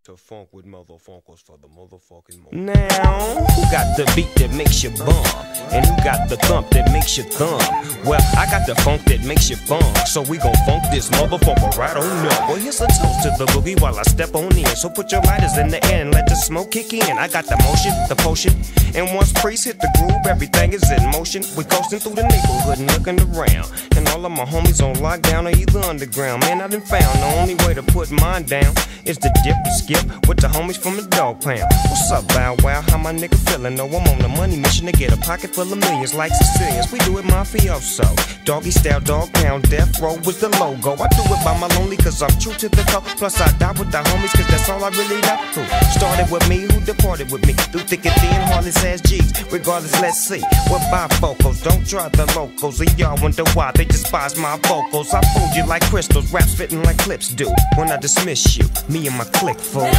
To funk with motherfuckers for the motherfucking moment. Now, who got the beat that makes you bum? And who got the thump that makes you thumb? Well, I got the funk that makes you funk. So we gon' funk this motherfucker right on up. Well, here's a toast to the boogie while I step on in. So put your lighters in the air and let the smoke kick in. I got the motion, the potion. And once Priest hit the groove, everything is in motion. We coasting through the neighborhood and looking around. And all of my homies on lockdown or either underground. Man, I done found the only way to put mine down is to dip and skip with the homies from the dog pound. What's up, Bow Wow? How my nigga feeling? No, I'm on a money mission to get a pocket full of millions like Sicilians. We do it mafioso. Doggy style, dog pound, death row was the logo. I do it by my lonely cause I'm true to the core. Plus I die with the homies cause that's all I really love. Who started with me, who departed with me? Through thick and thin, heartless ass G's. Regardless, let's see. What bifocals? Don't try the locals. And y'all wonder why they despise my vocals. I fooled you like crystals, raps fitting like clips do. When I dismiss you, me and my clique fool.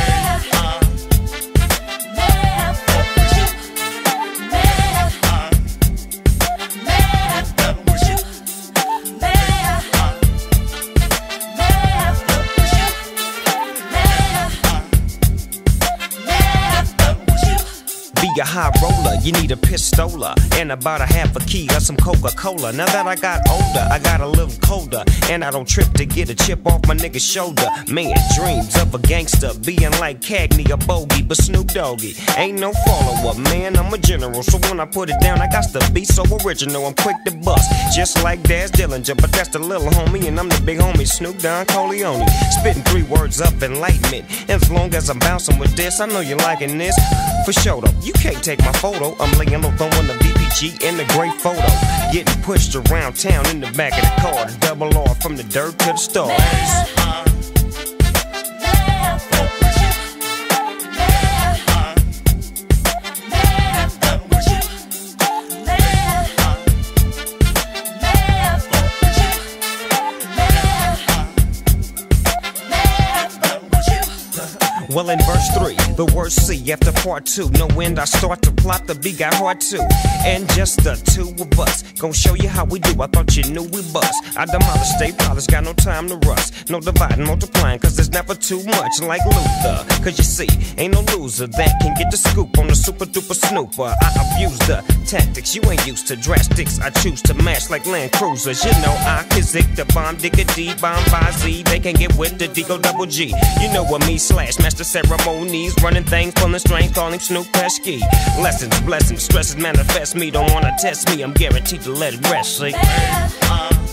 A high roller, you need a pistola and about a half a key of some Coca-Cola. Now that I got older, I got a little colder, and I don't trip to get a chip off my nigga's shoulder. Man, dreams of a gangster being like Cagney or Bogey, but Snoop Doggy ain't no follower, man. I'm a general, so when I put it down, I got to be so original. I'm quick to bust, just like Daz Dillinger, but that's the little homie, and I'm the big homie, Snoop Don Corleone. Spitting 3 words up, enlightenment. As long as I'm bouncing with this, I know you're liking this. For sure though, you can't take my photo. I'm laying low throwing the VPG in the great photo. Getting pushed around town in the back of the car. The double R from the dirt to the stars. Well, in verse 3, the word C after part 2. No end, I start to plot, the beat got hard too. And just the two of us, gon' show you how we do. I thought you knew we bust. I demolish, stay polished, got no time to rust. No dividing, multiplying, cause there's never too much. Like Luther, cause you see, ain't no loser that can get the scoop on the super duper snooper. I abuse the tactics you ain't used to. Drastics I choose to match like Land Cruisers. You know I can zig the bomb, dig a D, bomb by Z. They can get with the D-Go double G. You know what me slash master ceremonies, running things, pulling strings, calling Snoop Pesky. Lessons, blessings, stresses manifest me. Don't wanna test me, I'm guaranteed to let it rest, see?